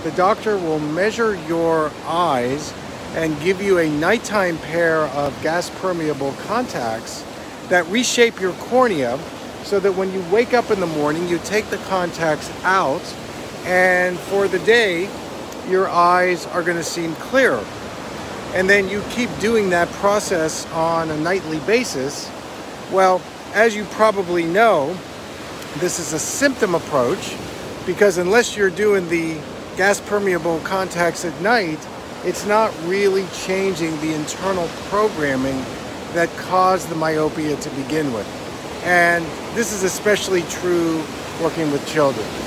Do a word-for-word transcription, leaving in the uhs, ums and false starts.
the doctor will measure your eyes and give you a nighttime pair of gas-permeable contacts that reshape your cornea so that when you wake up in the morning, you take the contacts out, and for the day, your eyes are going to seem clearer. And then you keep doing that process on a nightly basis. Well, as you probably know, this is a symptom approach, because unless you're doing the gas-permeable contacts at night, it's not really changing the internal programming that caused the myopia to begin with. And this is especially true working with children.